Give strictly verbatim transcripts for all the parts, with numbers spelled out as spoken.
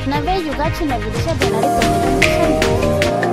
नव्या युगाची नवी दिशा देणारी संवेदनशील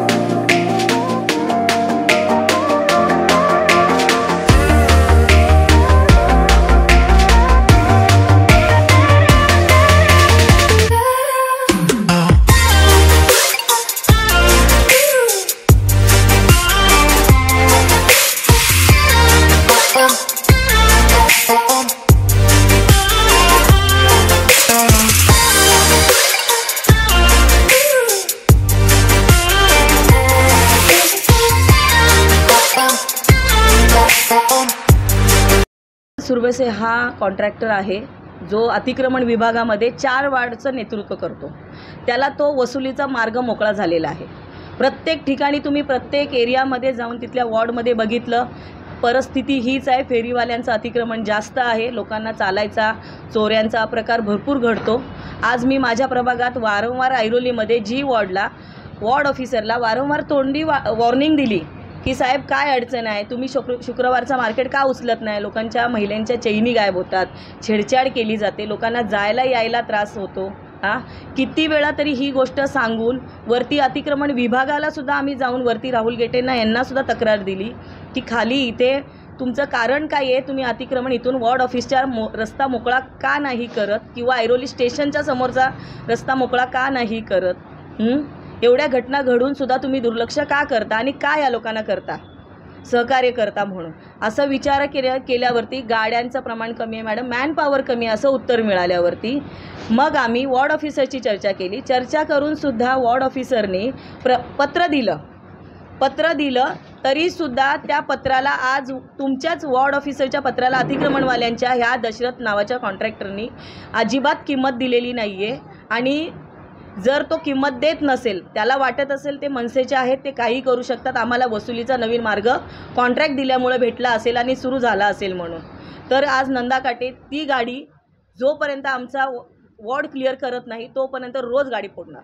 सुरवसे हा कॉन्ट्रॅक्टर आहे जो अतिक्रमण विभागामध्ये चार वार्डचं नेतृत्व करतो. त्याला तो वसुलीचा मार्ग मोकळा झालेला आहे. प्रत्येक ठिकाणी तुम्ही प्रत्येक एरियामध्ये जाऊन तिथल्या वॉर्डमध्ये बघितलं, परिस्थिती हीच आहे. फेरीवाल्यांचं अतिक्रमण जास्त आहे, लोकांना चालायचा चोऱ्यांचा प्रकार भरपूर घडतो. आज मी माझ्या प्रभागात वारंवार ऐरोलीमध्ये जी वॉर्डला वॉर्ड ऑफिसरला वारंवार तोंडी वा वॉर्निंग दिली की साहेब काय अडचण आहे, तुम्ही शुक्र शुक्रवारचा मार्केट का उचलत नाही, लोकांच्या महिलांच्या चैनी गायब होतात, छेडछाड केली जाते, लोकांना जायला यायला त्रास होतो. हां किती वेळा तरी ही गोष्ट सांगून वरती अतिक्रमण विभागाला सुद्धा आम्ही जाऊन वरती राहुल गेटेंना यांनासुद्धा तक्रार दिली की खाली इथे तुमचं कारण काय आहे, तुम्ही अतिक्रमण इथून वॉर्ड ऑफिसच्या मो रस्ता मोकळा का नाही करत किंवा ऐरोली स्टेशनच्या समोरचा रस्ता मोकळा का नाही करत. एवढ्या घटना घडून सुद्धा तुम्ही दुर्लक्ष का करता आणि का या लोकांना करता, सहकार्य करता म्हणून असं विचार केल्या केल्यावरती गाड्यांचं प्रमाण कमी आहे मॅडम, मॅन पॉवर कमी आहे असं उत्तर मिळाल्यावरती मग आम्ही वॉर्ड ऑफिसरची चर्चा केली. चर्चा करून सुद्धा वॉर्ड ऑफिसरने प्र पत्र दिलं पत्र दिलं तरीसुद्धा त्या पत्राला आज तुमच्याच वॉर्ड ऑफिसरच्या पत्राला अतिक्रमणवाल्यांच्या ह्या दशरथ नावाच्या कॉन्ट्रॅक्टरनी अजिबात किंमत दिलेली नाही आहे. आणि जर तो किंमत देत नसेल, त्याला वाटत असेल ते मनसेचे आहेत, ते काही करू शकतात, आम्हाला वसुलीचा नवीन मार्ग कॉन्ट्रॅक्ट दिल्यामुळे भेटला असेल आणि सुरू झाला असेल म्हणून, तर आज नंदाकाटे ती गाडी जोपर्यंत आमचा वॉर्ड क्लिअर करत नाही तोपर्यंत रोज गाडी फोडणार.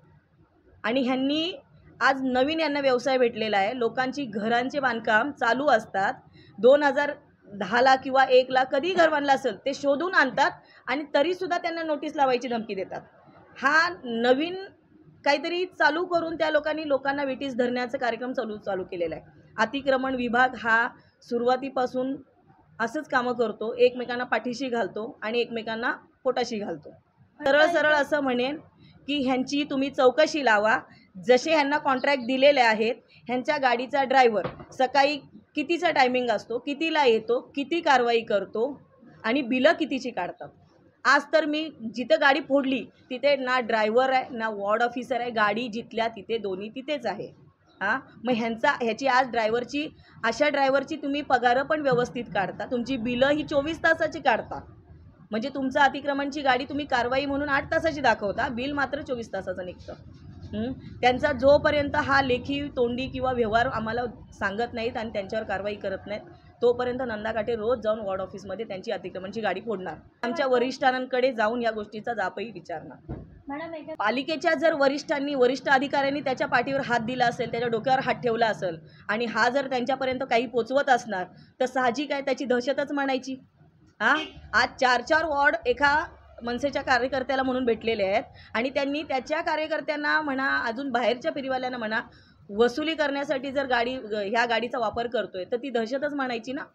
आणि ह्यांनी आज नवीन यांना व्यवसाय भेटलेला आहे. लोकांची घरांचे बांधकाम चालू असतात, दोन हजार दहाला किंवा एकला कधी घर बांधलं असेल ते शोधून आणतात आणि तरीसुद्धा त्यांना नोटीस लावायची धमकी देतात. हा नवीन काहीतरी चालू करून त्या लोकांनी लोकांना विटीस धरण्याचा कार्यक्रम चालू चालू केलेला आहे. अतिक्रमण विभाग हा सुरुवातीपासून असंच कामं करतो, एकमेकांना पाठीशी घालतो आणि एकमेकांना पोटाशी घालतो. सरळ सरळ असं म्हणेन की ह्यांची तुम्ही चौकशी लावा. जसे ह्यांना कॉन्ट्रॅक्ट दिलेले आहेत, ह्यांच्या गाडीचा ड्रायव्हर सकाळी कितीचा टायमिंग असतो, कितीला येतो, किती कारवाई करतो आणि बिलं कितीची काढतात. आज तर मी जिथं गाडी फोडली तिथे ना ड्रायव्हर आहे ना वॉर्ड ऑफिसर आहे, गाडी जिथल्या तिथे दोन्ही तिथेच आहे. हां मग ह्यांचा ह्याची आज ड्रायव्हरची अशा ड्रायव्हरची तुम्ही पगारं पण व्यवस्थित काढता, तुमची बिलं ही चोवीस तासाची काढता. म्हणजे तुमचं अतिक्रमणची गाडी तुम्ही कारवाई म्हणून आठ तासाची दाखवता, बिल मात्र चोवीस तासाचं निघतं. त्यांचा जोपर्यंत हा लेखी तोंडी किंवा व्यवहार आम्हाला सांगत नाहीत आणि त्यांच्यावर कारवाई करत नाहीत तोपर्यंत नंदाकाटे रोज जाऊन वॉर्ड ऑफिसमध्ये त्यांची अतिक्रमणची गाडी फोडणार. आमच्या वरिष्ठांकडे जाऊन या गोष्टीचा जापही विचारणार. पालिकेच्या जर वरिष्ठांनी वरिष्ठ अधिकाऱ्यांनी त्याच्या पाठीवर हात दिला असेल, त्याच्या डोक्यावर हात ठेवला असेल आणि हा जर त्यांच्यापर्यंत काही पोचवत असणार तर साहजिक आहे त्याची दहशतच म्हणायची. हां आज चार चार वॉर्ड एका मनसेच्या कार्यकर्त्याला म्हणून भेटलेले आहेत आणि त्यांनी त्याच्या कार्यकर्त्यांना म्हणा अजून बाहेरच्या फेरीवाल्यांना म्हणा वसुली करण्यासाठी जर गाडी ह्या गाडीचा वापर करतोय तर ती दहशतच म्हणायची ना.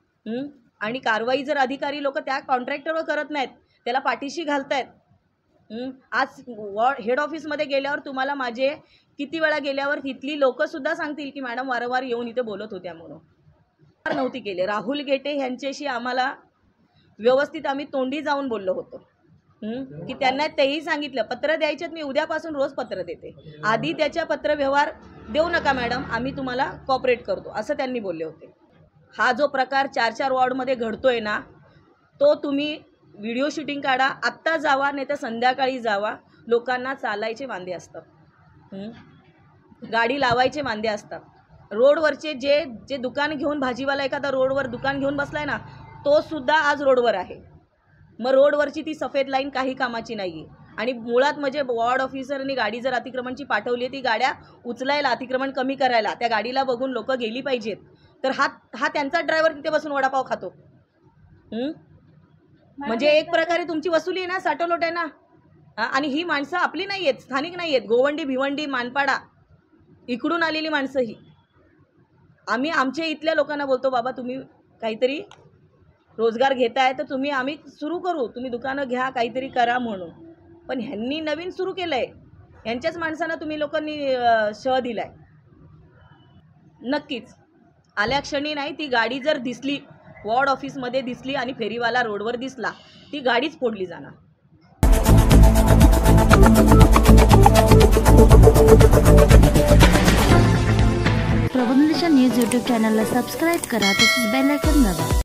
आणि कारवाई जर अधिकारी लोक त्या कॉन्ट्रॅक्टरवर करत नाहीत, त्याला पाठीशी घालतायत. आज वॉर्ड हेड ऑफिसमध्ये गेल्यावर तुम्हाला माझे किती वेळा गेल्यावर तिथली लोकंसुद्धा सांगतील की मॅडम वारंवार येऊन इथे बोलत होत्या म्हणून. नव्हती केले. राहुल गेटे यांच्याशी आम्हाला व्यवस्थित आम्ही तोंडी जाऊन बोललो होतो की त्यांना तेही सांगितलं पत्र द्यायच्यात, मी उद्यापासून रोज पत्र देते, आधी त्याच्या पत्र व्यवहार देऊ नका मॅडम, आम्ही तुम्हाला कॉपरेट करतो असं त्यांनी बोलले होते. हा जो प्रकार चार चार वॉर्डमध्ये घडतोय ना, तो तुम्ही व्हिडिओ शूटिंग काढा, आत्ता जावा नाही तर संध्याकाळी जावा. लोकांना चालायचे वांदे असतात, गाडी लावायचे वांदे असतात. रोडवरचे जे जे दुकान घेऊन भाजीवाला एखादा रोडवर दुकान घेऊन बसलाय ना, तो सुद्धा आज रोडवर आहे. मग रोडवरची ती सफेद लाईन काही कामाची नाही. आणि मुळात म्हणजे वॉर्ड ऑफिसरनी गाडी जर अतिक्रमणची पाठवली ती गाड्या उचलायला, अतिक्रमण कमी करायला, त्या गाडीला बघून लोक गेली पाहिजेत. तर हा हा त्यांचा ड्रायव्हर तिथे बसून वडापाव खातो. म्हणजे एक प्रकारे तुमची वसुली आहे ना, साठवलोट आहे ना. हा, आणि ही माणसं आपली नाही आहेत, स्थानिक नाही आहेत, गोवंडी भिवंडी मानपाडा इकडून आलेली माणसं ही. आम्ही आमच्या इथल्या लोकांना बोलतो, बाबा तुम्ही काहीतरी रोजगार घेताय तर तुम्ही आम्ही सुरू करू, तुम्ही दुकानं घ्या, काहीतरी करा म्हणून. पण ह्यांनी नवीन सुरू केलं आहे, यांच्याच माणसांना तुम्ही लोकांनी शह दिला आहे. नक्कीच आल्या क्षणी नाही, ती गाडी जर दिसली वॉर्ड ऑफिसमध्ये दिसली आणि फेरीवाला रोडवर दिसला, ती गाडीच फोडली जाणार. प्रबंधनिशा न्यूज यूट्यूब चॅनलला सबस्क्राईब करा, तसेच बेल आयकॉन दाबा.